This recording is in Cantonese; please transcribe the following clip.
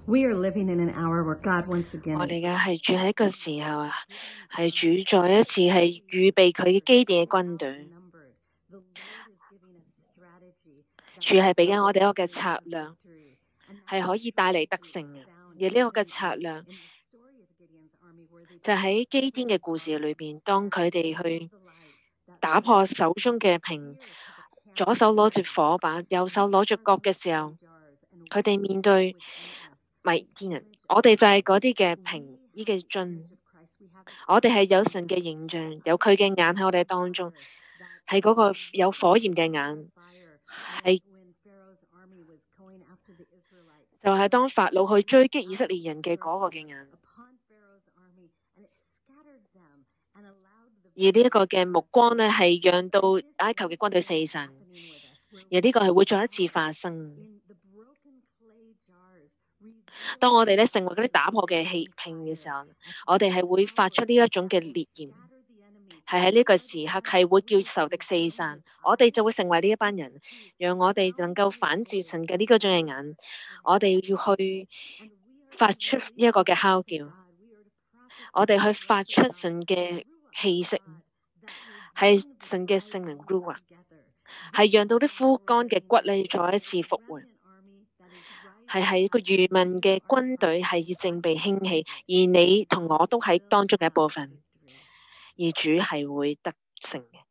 We are living in an hour where God once again 我 is 哋嘅係住喺一個時候啊，係主再一次係預備佢嘅基甸嘅軍隊， outnumbered. The Lord is giving us strategy 主係俾緊我哋一個嘅 that 策略， victory. And 係 that 可以帶嚟得 strategy 勝 is 嘅。 found 而呢個嘅 in 策略 the story of Gideon's army where they 就喺基甸嘅故事裏邊，當佢哋 held 去 the light that 打破手中嘅瓶， fear to the camp 左手攞住火把，右手攞住角嘅時候， 佢哋面對 米甸人，我哋就係嗰啲嘅瓶，呢嘅樽， 我哋係有神嘅形象，有佢嘅眼喺我哋當中，係嗰個有火焰嘅眼，係就係當法老去追擊以色列人嘅嗰個嘅眼，而呢一個嘅目光呢，係讓到埃及嘅軍隊四散，而呢個係會再一次發生。當我哋咧成為嗰啲打破嘅氣瓶嘅時候，我哋係會發出呢一種嘅烈焰，係喺呢個時刻係會叫仇敵四散，我哋就會成為呢一班人，讓我哋能夠反照神嘅呢個種嘅眼，我哋要去發出呢一個嘅嚎叫，我哋去發出神嘅氣息，係神嘅聖靈 Ruach， 係讓到啲枯乾嘅骨咧再一次復活。係喺個餘民嘅軍隊係正被興起，而你同我都喺當中嘅一部分，而主係會得勝嘅。